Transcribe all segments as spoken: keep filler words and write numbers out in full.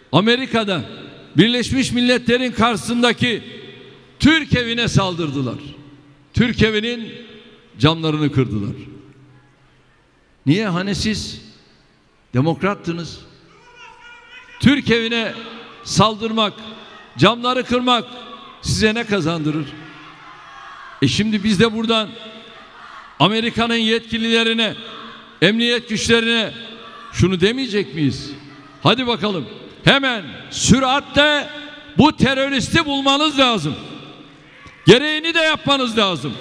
Amerika'da Birleşmiş Milletler'in karşısındaki Türk evine saldırdılar. Türk evinin camlarını kırdılar. Niye? Hani siz demokrattınız. Türk evine saldırmak, camları kırmak size ne kazandırır? E şimdi biz de buradan Amerika'nın yetkililerine, emniyet güçlerine şunu demeyecek miyiz? Hadi bakalım, hemen süratle bu teröristi bulmanız lazım. Gereğini de yapmanız lazım.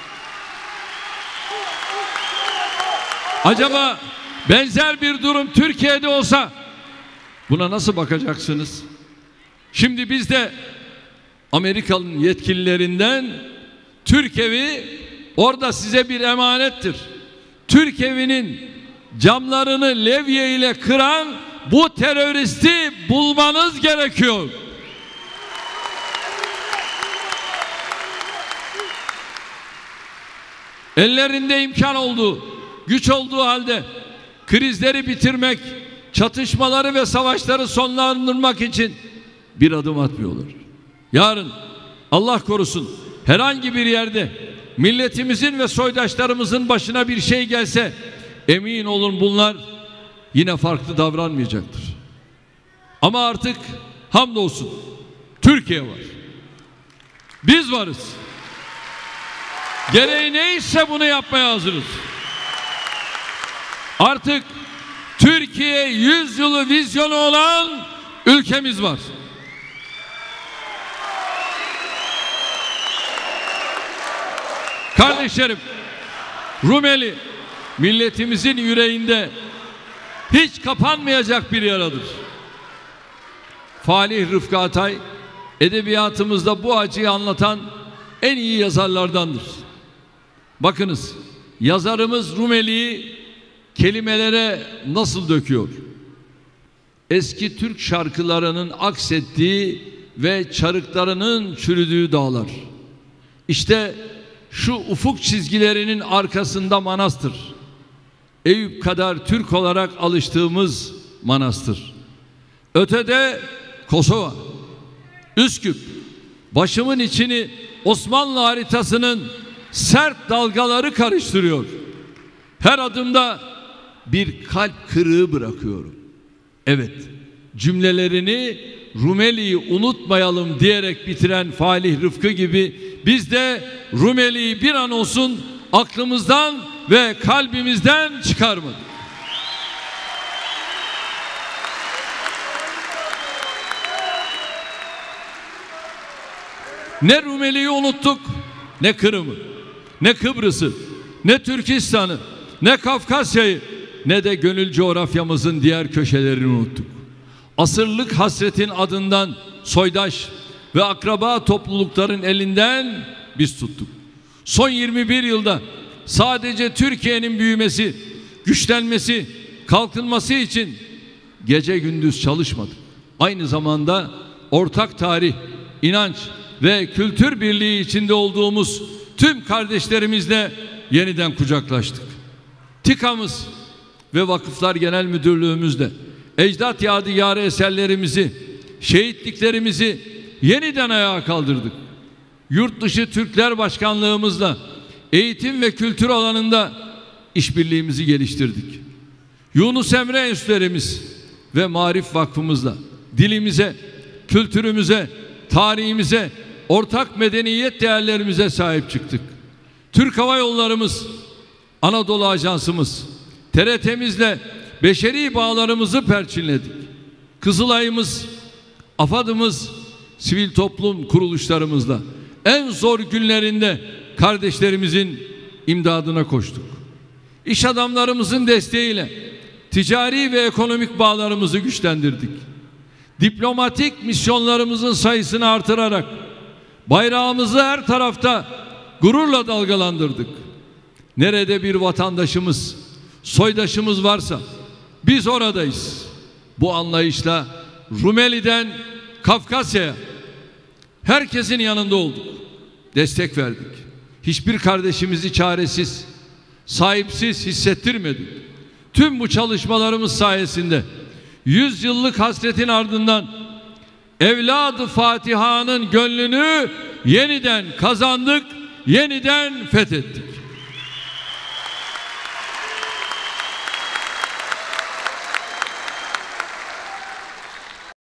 Acaba benzer bir durum Türkiye'de olsa buna nasıl bakacaksınız? Şimdi biz de Amerikalı yetkililerinden Türk evi orada size bir emanettir. Türk evinin camlarını levye ile kıran bu teröristi bulmanız gerekiyor. Ellerinde imkan olduğu, güç olduğu halde krizleri bitirmek, çatışmaları ve savaşları sonlandırmak için bir adım atmıyorlar. Yarın Allah korusun herhangi bir yerde milletimizin ve soydaşlarımızın başına bir şey gelse emin olun bunlar yine farklı davranmayacaktır. Ama artık hamdolsun Türkiye var. Biz varız. Gereği neyse bunu yapmaya hazırız. Artık Türkiye yüz yılı vizyonu olan ülkemiz var. Kardeşlerim, Rumeli milletimizin yüreğinde hiç kapanmayacak bir yaradır. Falih Rıfkı Atay edebiyatımızda bu acıyı anlatan en iyi yazarlardandır. Bakınız, yazarımız Rumeli'yi kelimelere nasıl döküyor? Eski Türk şarkılarının aksettiği ve çarıklarının çürüdüğü dağlar. İşte şu ufuk çizgilerinin arkasında manastır. Eyüp kadar Türk olarak alıştığımız manastır. Ötede Kosova, Üsküp, başımın içini Osmanlı haritasının sert dalgaları karıştırıyor. Her adımda bir kalp kırığı bırakıyorum. Evet, cümlelerini Rumeli'yi unutmayalım diyerek bitiren Falih Rıfkı gibi biz de Rumeli'yi bir an olsun aklımızdan ve kalbimizden çıkarmadık. Ne Rumeli'yi unuttuk, ne Kırım'ı, ne Kıbrıs'ı, ne Türkistan'ı, ne Kafkasya'yı, ne de gönül coğrafyamızın diğer köşelerini unuttuk. Asırlık hasretin adından soydaş ve akraba toplulukların elinden biz tuttuk. Son yirmi bir yılda sadece Türkiye'nin büyümesi, güçlenmesi, kalkınması için gece gündüz çalışmadık. Aynı zamanda ortak tarih, inanç ve kültür birliği içinde olduğumuz tüm kardeşlerimizle yeniden kucaklaştık. TİKA'mız ve Vakıflar Genel Müdürlüğümüzle ecdat yadigarı eserlerimizi, şehitliklerimizi yeniden ayağa kaldırdık. Yurt dışı Türkler Başkanlığımızla eğitim ve kültür alanında işbirliğimizi geliştirdik. Yunus Emre Enstitülerimiz ve Marif Vakfımızla dilimize, kültürümüze, tarihimize, ortak medeniyet değerlerimize sahip çıktık. Türk Hava Yollarımız, Anadolu Ajansımız, T R T'mizle beşeri bağlarımızı perçinledik. Kızılay'ımız, AFAD'ımız, sivil toplum kuruluşlarımızla en zor günlerinde kardeşlerimizin imdadına koştuk. İş adamlarımızın desteğiyle ticari ve ekonomik bağlarımızı güçlendirdik. Diplomatik misyonlarımızın sayısını artırarak bayrağımızı her tarafta gururla dalgalandırdık. Nerede bir vatandaşımız, soydaşımız varsa biz oradayız. Bu anlayışla Rumeli'den Kafkasya'ya herkesin yanında olduk. Destek verdik. Hiçbir kardeşimizi çaresiz, sahipsiz hissettirmedik. Tüm bu çalışmalarımız sayesinde yüz yıllık hasretin ardından evladı Fatiha'nın gönlünü yeniden kazandık, yeniden fethettik.